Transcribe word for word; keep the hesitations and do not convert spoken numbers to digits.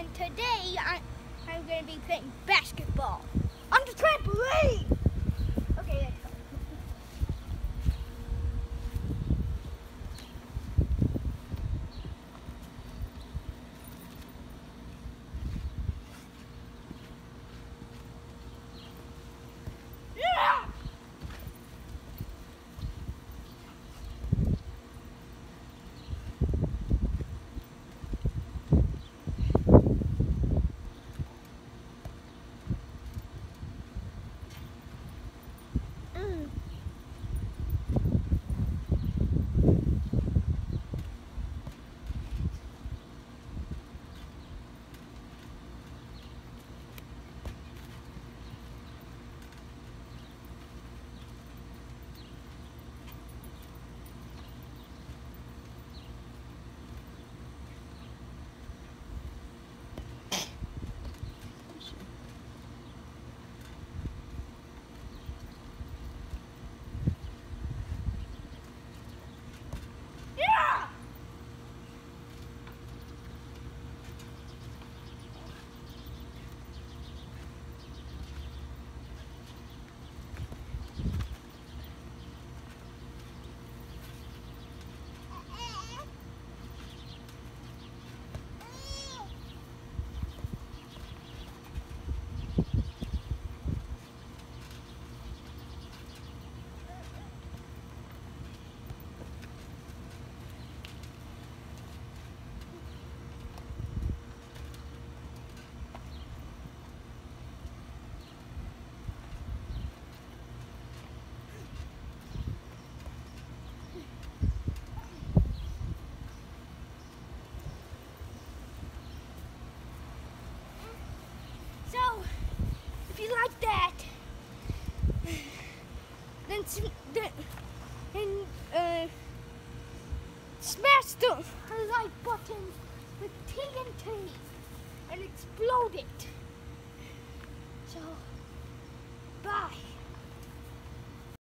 and today I, I'm going to be playing basketball on the trampoline. Okay, let's go. If you like that, then, then uh, smash the like button with T N T and explode it. So, bye.